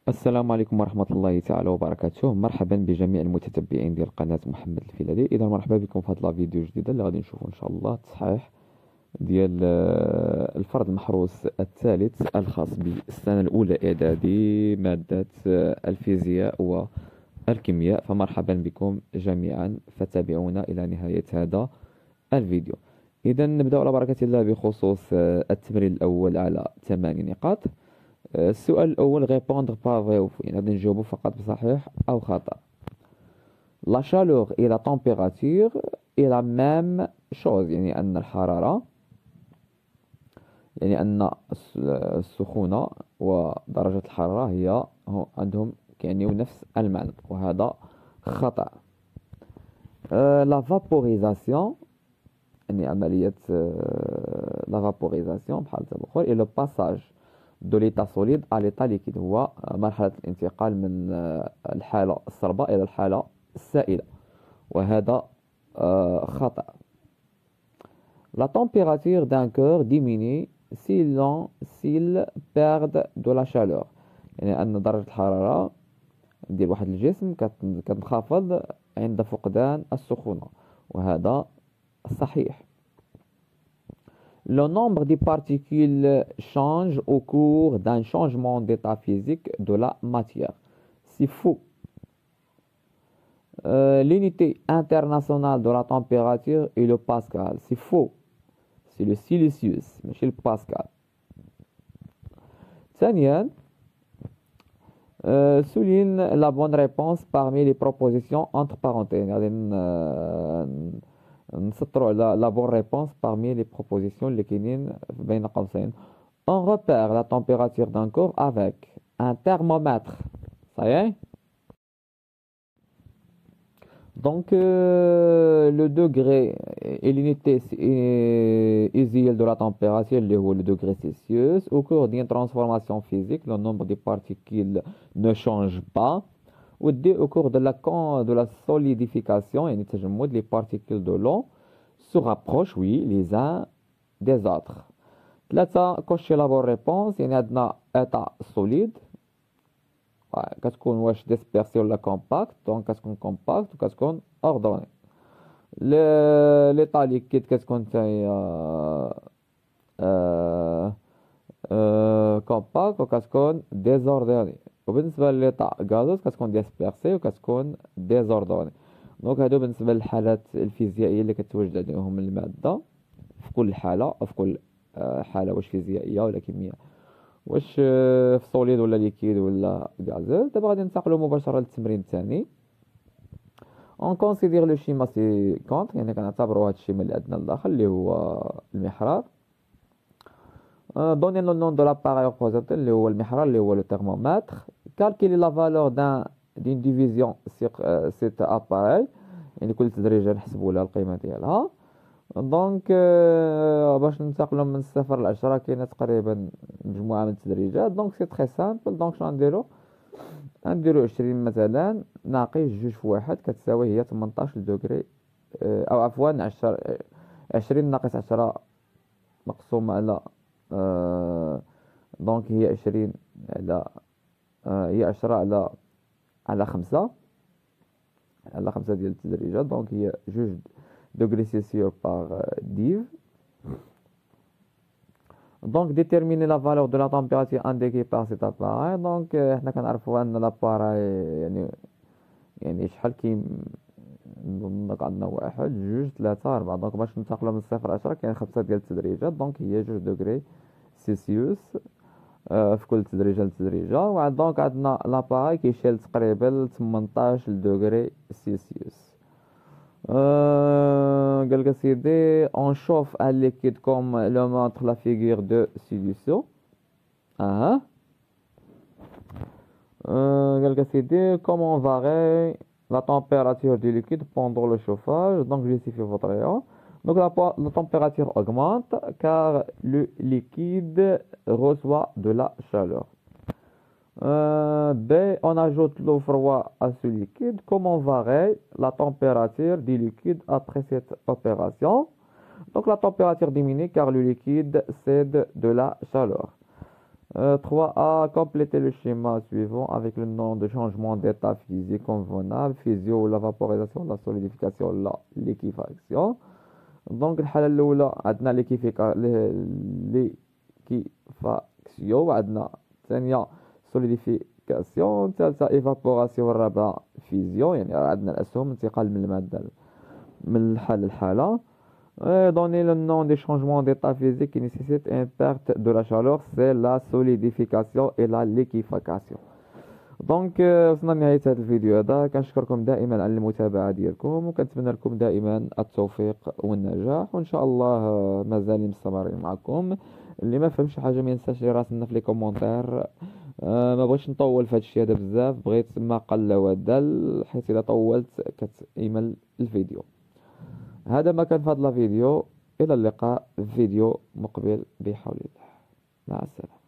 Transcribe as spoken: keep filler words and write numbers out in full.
السلام عليكم ورحمة الله تعالى وبركاته. مرحبا بجميع المتتبعين ديال قناة محمد الفيلالي. إذا مرحبا بكم في هذا لا فيديو جديدة اللي غادي نشوفوا إن شاء الله التصحيح ديال آه، الفرد المحروس الثالث الخاص بالسنة الأولى إعدادي مادة آه، الفيزياء والكيمياء. فمرحبا بكم جميعا، فتابعونا إلى نهاية هذا الفيديو. إذا نبدأ على بركة الله بخصوص آه، التمرين الأول على ثماني نقاط. السؤال الأول répondre par vrai ou faux، يعني غادي نجاوبو فقط بصحيح أو خطأ. La chaleur et la température est la même chose، يعني أن الحرارة، يعني أن الس- السخونة ودرجة الحرارة هي هو- عندهم كيعنيو نفس المعنى، وهذا خطأ. Euh, la vaporisation، يعني عملية آه، la vaporisation بحال تبخر et le passage de l'état solide à l'état liquide هو مرحلة الانتقال من آه، الحالة الصلبة إلى الحالة السائلة، وهذا آه، خطأ. La température d'un corps diminue s'il l'on- s'il perd de la chaleur، يعني أن درجة الحرارة ديال واحد الجسم كت- كتنخفض عند فقدان السخونة، وهذا صحيح. Le nombre de particules change au cours d'un changement d'état physique de la matière. C'est faux. Euh, l'unité internationale de la température est le Pascal. C'est faux. C'est le Celsius, ماشي le Pascal. ثانيا، euh, souligne la bonne réponse parmi les propositions entre parenthèses. غادي ن- نسطروا على la bonne réponse parmi les propositions اللي كاينين بين قوسين. On repère la température d'un corps avec un thermomètre. Ça y est? Donc, euh, le degré et l'unité euh, usuelle de la température, اللي هو le degré Celsius, au cours d'une transformation physique, le nombre de particules ne change pas. Ou D, au cours de la, con- de la solidification, يعني تجمد, les particules de l'eau se rapprochent, oui, les uns des autres. ثلاثة كوشي لا بون ريبونس، يعني عندنا اتا سوليد كتكون واش ديسبيرسي ولا كومباكت، دونك كتكون كومباكت وكتكون اوردوني. ليطا ليكيد كتكون حتى كومباكت وكتكون ديزوردوني، وبالنسبه لليطا غازوز كتكون ديسبيرسي وكتكون ديزوردوني. دونك هادو بالنسبه للحالات الفيزيائيه اللي كتواجد عليهم الماده في كل حاله، أو في كل آه، حاله، واش فيزيائيه ولا كيمياء، واش آه، في سوليد ولا ليكيد ولا غازول. دابا غادي ننتقلوا مباشره للتمرين الثاني. اون كونسيدير لو شيما سي كونتر، يعني كنعتبروا هذا الشيما اللي عندنا لداخل اللي هو المحرار. دوني لو نون دو لاباراي اوبوزيتور اللي هو المحرار اللي هو لو تhermomètre. كالكيلي لا فالور دان دين ديفيزيون سيغ سيت اباراي، يعني كل تدريجه نحسبوا لها القيمه ديالها. دونك آه، باش ننتقلوا من الصفر لعشرة كاينه تقريبا مجموعه من التدريجات. دونك سي تري سامبل. دونك شنو غنديرو؟ غنديرو عشرين مثلا ناقص جوج في واحد كتساوي هي ثمنطاش دوغري، آه، او عفوا عشرة، عشرين ناقص عشرة مقسومة على آه، دونك هي عشرين على آه، هي عشرة على على خمسة، على خمسة ديال التدريجات. دونك هي جوج دوغري سيلسيوس باغ ديف. دونك ديتيرميني لا فالور دو لا تمبيراتور انديكي باغ سيت اباراي. دونك آه، حنا كنعرفوا ان لاباراي يعني يعني شحال كي دونك عندنا واحد جوج ثلاثة أربعة. دونك باش ننتقلو من صفر عشرة كاين خمسة ديال التدريجات. دونك هي جوج دوغري سيلسيوس آه، في كل تدريجة لتدريجة. وعاد دونك عندنا لاباراي كيشيل تقريبا ثمنطاش دوغري سيلسيوس. Euh, قالك سيدي on chauffe un liquide comme le montre la figure de ci-dessous. أها. Euh, قالك سيدي comment varie la température du liquide pendant le chauffage. Donc justifie votre rayon. Donc la, po- la température augmente car le liquide reçoit de la chaleur. Euh, B, on ajoute l'eau froide à ce liquide. Comment varie la température du liquide après cette opération? Donc la température diminue car le liquide cède de la chaleur. Euh, trois A. Compléter le schéma suivant avec le nom de changement d'état physique convenable, physio, la vaporisation, la solidification, la liquéfaction. دونك الحالة الأولى عندنا ليكيفيكا ليكيفاكسيون، وعندنا الثانية سوليديفيكاسيون، الثالثة ايفابوراسيون، الرابعة فيزيون، يعني عندنا الأسهم انتقال من المادة من الحالة للحالة. Et donner le nom des changements d'état physique qui nécessitent une perte de la chaleur, c'est la solidification et la liquéfaction. دونك وصلنا لنهاية هذا الفيديو هذا. كنشكركم دائما على المتابعة ديالكم، وكنتمنى لكم دائما التوفيق والنجاح، وان شاء الله مازال مستمرين معكم. اللي ما فهمش حاجة ما ينساش يراسلنا في لي كومونتير. أه ما بغيتش نطول في هذا الشيء هذا بزاف، بغيت ما قل ودل، حيت اذا طولت كتيمل الفيديو. هذا ما كان في هذا الفيديو، الى اللقاء في فيديو مقبل بحول الله. مع السلامة.